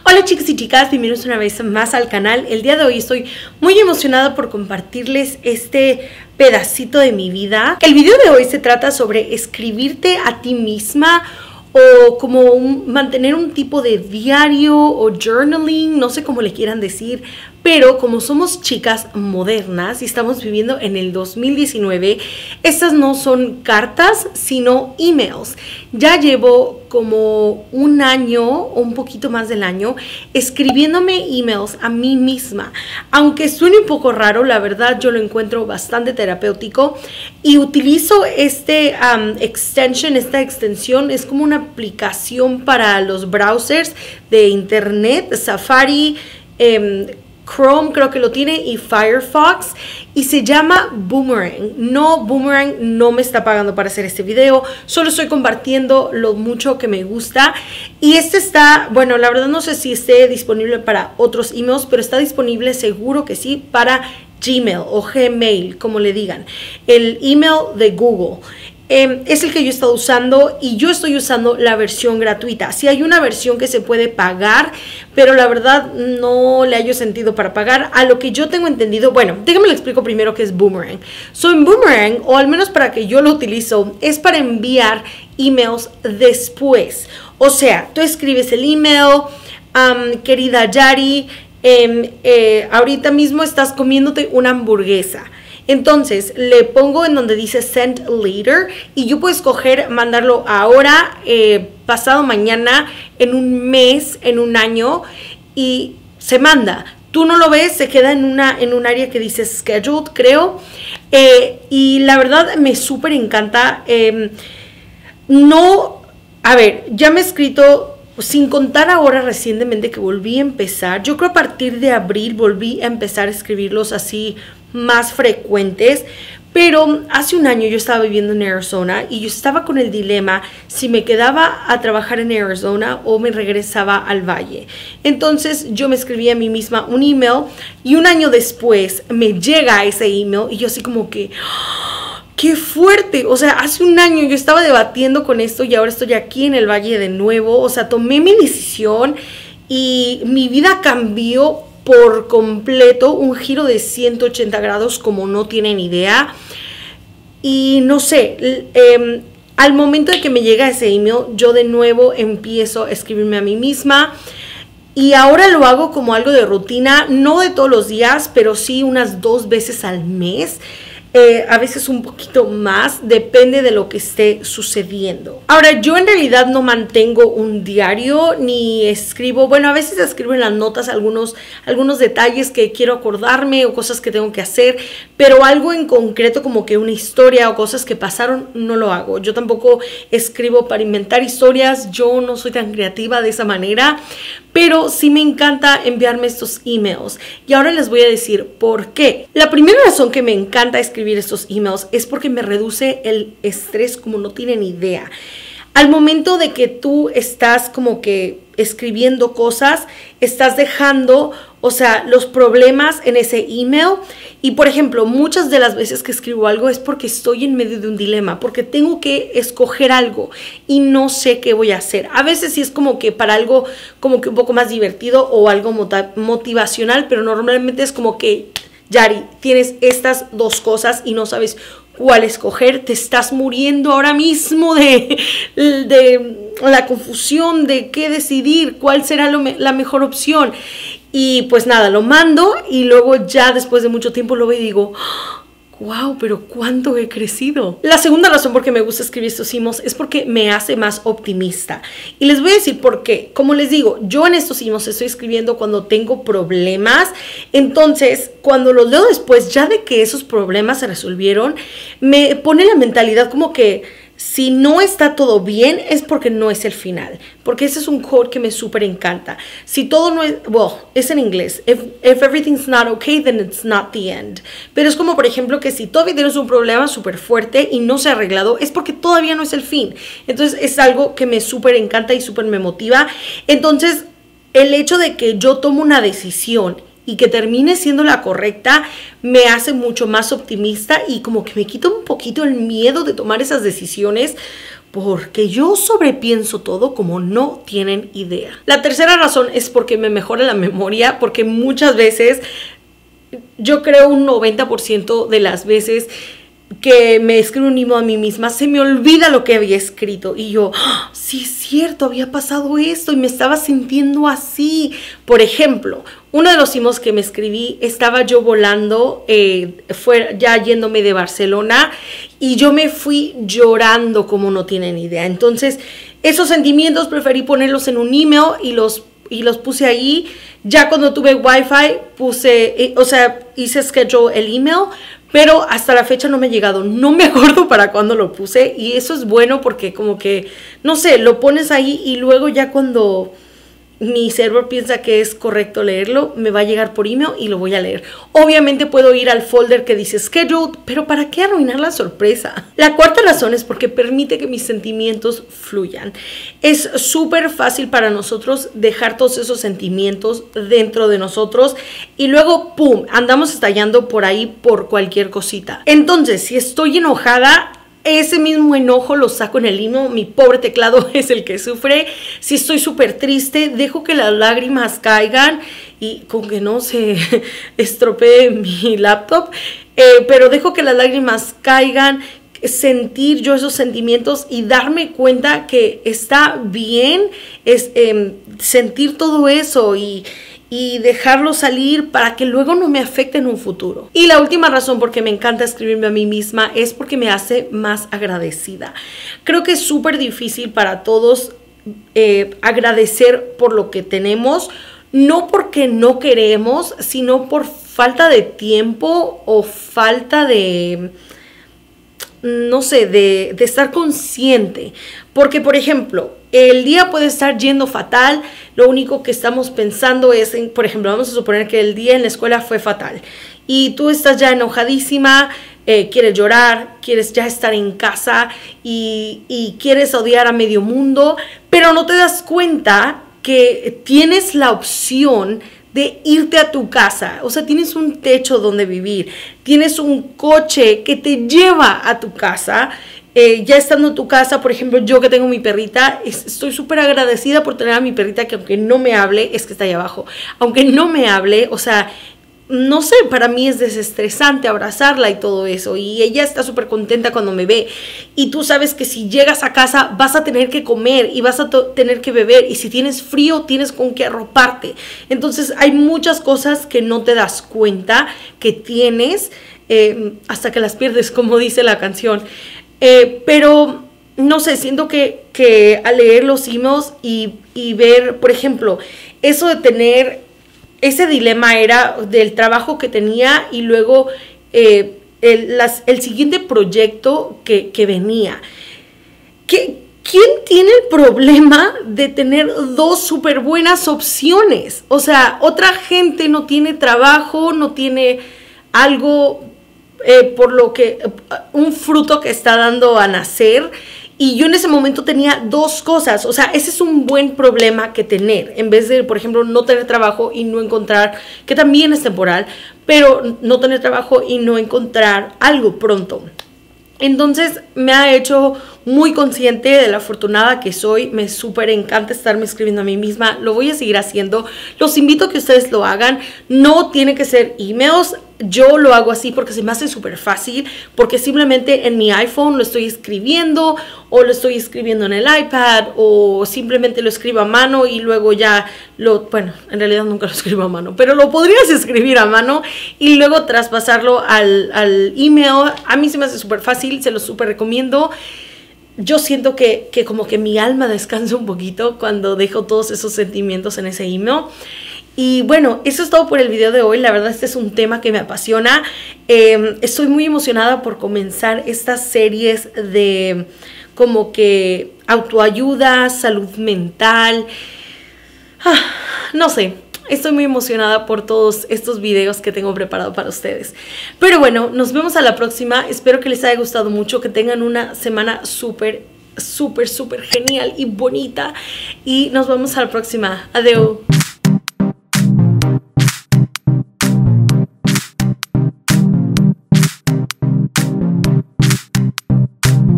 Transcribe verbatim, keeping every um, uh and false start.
Hola chicos y chicas, bienvenidos una vez más al canal. El día de hoy estoy muy emocionada por compartirles este pedacito de mi vida. El video de hoy se trata sobre escribirte a ti misma o como un, mantener un tipo de diario o journaling, no sé cómo le quieran decir, pero como somos chicas modernas y estamos viviendo en el dos mil diecinueve, estas no son cartas, sino emails. Ya llevo como un año o un poquito más del año escribiéndome emails a mí misma. Aunque suene un poco raro, la verdad yo lo encuentro bastante terapéutico y utilizo este um, extension, esta extensión, es como una aplicación para los browsers de internet, Safari, eh, Chrome creo que lo tiene y Firefox, y se llama Boomerang. No, Boomerang no me está pagando para hacer este video, solo estoy compartiendo lo mucho que me gusta. Y este está, bueno, la verdad no sé si esté disponible para otros emails, pero está disponible seguro que sí para Gmail o Gmail, como le digan, el email de Google. Eh, es el que yo he estado usando y yo estoy usando la versión gratuita. Sí hay una versión que se puede pagar, pero la verdad no le hallo sentido para pagar. A lo que yo tengo entendido, bueno, déjame le explico primero qué es Boomerang. So, en Boomerang, o al menos para que yo lo utilizo, es para enviar emails después. O sea, tú escribes el email, um, querida Yari, eh, eh, ahorita mismo estás comiéndote una hamburguesa. Entonces, le pongo en donde dice send later y yo puedo escoger mandarlo ahora, eh, pasado mañana, en un mes, en un año y se manda. Tú no lo ves, se queda en, una, en un área que dice scheduled, creo. Eh, y la verdad me súper encanta. Eh, no, a ver, ya me he escrito... Sin contar ahora recientemente que volví a empezar, yo creo a partir de abril volví a empezar a escribirlos así más frecuentes, pero hace un año yo estaba viviendo en Arizona y yo estaba con el dilema si me quedaba a trabajar en Arizona o me regresaba al valle. Entonces yo me escribí a mí misma un email y un año después me llega ese email y yo así como que... ¡qué fuerte! O sea, hace un año yo estaba debatiendo con esto y ahora estoy aquí en el valle de nuevo. O sea, tomé mi decisión y mi vida cambió por completo, un giro de ciento ochenta grados como no tienen idea. Y no sé, eh, al momento de que me llega ese email, yo de nuevo empiezo a escribirme a mí misma. Y ahora lo hago como algo de rutina, no de todos los días, pero sí unas dos veces al mes. Eh, a veces un poquito más, depende de lo que esté sucediendo. Ahora, yo en realidad no mantengo un diario ni escribo, bueno, a veces escribo en las notas algunos, algunos detalles que quiero acordarme o cosas que tengo que hacer, pero algo en concreto como que una historia o cosas que pasaron no lo hago. Yo tampoco escribo para inventar historias, yo no soy tan creativa de esa manera, pero sí me encanta enviarme estos emails. Y ahora les voy a decir por qué. La primera razón que me encanta escribir estos emails es porque me reduce el estrés como no tienen idea. Al momento de que tú estás como que escribiendo cosas, estás dejando, o sea, los problemas en ese email. Y por ejemplo, muchas de las veces que escribo algo es porque estoy en medio de un dilema, porque tengo que escoger algo y no sé qué voy a hacer. A veces sí es como que para algo como que un poco más divertido o algo motivacional, pero normalmente es como que, Yari, tienes estas dos cosas y no sabes cuál escoger, te estás muriendo ahora mismo de, de la confusión de qué decidir, cuál será lo me, la mejor opción. Y pues nada, lo mando y luego ya después de mucho tiempo lo veo y digo, wow, pero cuánto he crecido. La segunda razón por qué me gusta escribir estos emails es porque me hace más optimista. Y les voy a decir por qué. Como les digo, yo en estos emails estoy escribiendo cuando tengo problemas. Entonces, cuando los leo después, ya de que esos problemas se resolvieron, me pone la mentalidad como que si no está todo bien es porque no es el final. Porque ese es un quote que me súper encanta. Si todo no es, well, es en inglés. If, if everything's not okay, then it's not the end. Pero es como, por ejemplo, que si todavía tienes un problema súper fuerte y no se ha arreglado, es porque todavía no es el fin. Entonces es algo que me súper encanta y súper me motiva. Entonces, el hecho de que yo tomo una decisión y que termine siendo la correcta me hace mucho más optimista y como que me quita un poquito el miedo de tomar esas decisiones porque yo sobrepienso todo como no tienen idea. La tercera razón es porque me mejora la memoria, porque muchas veces, yo creo un noventa por ciento de las veces que me escribo un email a mí misma, se me olvida lo que había escrito y yo, ¡oh, sí es cierto, había pasado esto y me estaba sintiendo así! Por ejemplo, uno de los emails que me escribí, estaba yo volando, eh, fue ya yéndome de Barcelona y yo me fui llorando como no tienen idea. Entonces, esos sentimientos preferí ponerlos en un email y los, y los puse ahí. Ya cuando tuve wifi, puse, eh, o sea, hice schedule el email, pero hasta la fecha no me ha llegado. No me acuerdo para cuándo lo puse y eso es bueno porque como que, no sé, lo pones ahí y luego ya cuando mi server piensa que es correcto leerlo, me va a llegar por email y lo voy a leer. Obviamente puedo ir al folder que dice scheduled, pero ¿para qué arruinar la sorpresa? La cuarta razón es porque permite que mis sentimientos fluyan. Es súper fácil para nosotros dejar todos esos sentimientos dentro de nosotros y luego, ¡pum!, andamos estallando por ahí por cualquier cosita. Entonces, si estoy enojada, ese mismo enojo lo saco en el email, mi pobre teclado es el que sufre. Si estoy súper triste, dejo que las lágrimas caigan y con que no se estropee mi laptop, eh, pero dejo que las lágrimas caigan, sentir yo esos sentimientos y darme cuenta que está bien, es eh, sentir todo eso y y dejarlo salir para que luego no me afecte en un futuro. Y la última razón por qué me encanta escribirme a mí misma es porque me hace más agradecida. Creo que es súper difícil para todos eh, agradecer por lo que tenemos, no porque no queremos, sino por falta de tiempo o falta de, no sé, de, de estar consciente. Porque, por ejemplo, el día puede estar yendo fatal, lo único que estamos pensando es, en, por ejemplo, vamos a suponer que el día en la escuela fue fatal y tú estás ya enojadísima, eh, quieres llorar, quieres ya estar en casa y, y quieres odiar a medio mundo, pero no te das cuenta que tienes la opción de irte a tu casa. O sea, tienes un techo donde vivir, tienes un coche que te lleva a tu casa. Eh, ya estando en tu casa, por ejemplo, yo que tengo mi perrita, es, estoy súper agradecida por tener a mi perrita que aunque no me hable, es que está ahí abajo, aunque no me hable, o sea, no sé, para mí es desestresante abrazarla y todo eso, y ella está súper contenta cuando me ve, y tú sabes que si llegas a casa vas a tener que comer y vas a tener que beber, y si tienes frío tienes con qué arroparte. Entonces hay muchas cosas que no te das cuenta que tienes eh, hasta que las pierdes, como dice la canción. Eh, pero, no sé, siento que, que al leer los emails y, y ver, por ejemplo, eso de tener, ese dilema era del trabajo que tenía y luego eh, el, las, el siguiente proyecto que, que venía. ¿Qué, ¿Quién tiene el problema de tener dos súper buenas opciones? O sea, otra gente no tiene trabajo, no tiene algo... Eh, por lo que un fruto que está dando a nacer y yo en ese momento tenía dos cosas. O sea, ese es un buen problema que tener en vez de, por ejemplo, no tener trabajo y no encontrar, que también es temporal, pero no tener trabajo y no encontrar algo pronto. Entonces me ha hecho muy consciente de la afortunada que soy. Me súper encanta estarme escribiendo a mí misma. Lo voy a seguir haciendo. Los invito a que ustedes lo hagan. No tiene que ser emails. Yo lo hago así porque se me hace súper fácil, porque simplemente en mi iPhone lo estoy escribiendo o lo estoy escribiendo en el iPad o simplemente lo escribo a mano y luego ya lo, bueno, en realidad nunca lo escribo a mano, pero lo podrías escribir a mano y luego traspasarlo al, al email. A mí se me hace súper fácil, se lo súper recomiendo. Yo siento que, que como que mi alma descansa un poquito cuando dejo todos esos sentimientos en ese email. Y bueno, eso es todo por el video de hoy. La verdad, este es un tema que me apasiona. Eh, estoy muy emocionada por comenzar estas series de como que autoayuda, salud mental. Ah, no sé, estoy muy emocionada por todos estos videos que tengo preparado para ustedes. Pero bueno, nos vemos a la próxima. Espero que les haya gustado mucho, que tengan una semana súper, súper, súper genial y bonita. Y nos vemos a la próxima. Adiós.